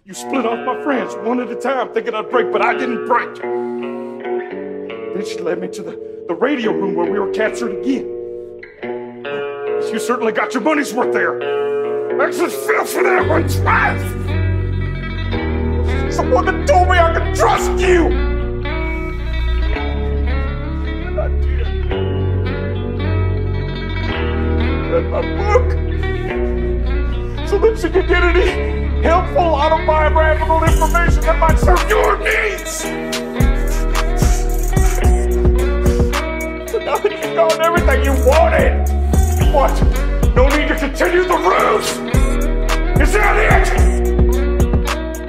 You split off my friends one at a time, thinking I'd break, but I didn't break. Then she led me to the radio room where we were captured again. You certainly got your money's worth there. I just fell for that one twice. Someone that told me I could trust you. And I did. Read my book so that she could get any helpful autobiographical information that might serve your needs. But now that you've gotten everything you wanted, what? No need to continue the ruse? Is that it?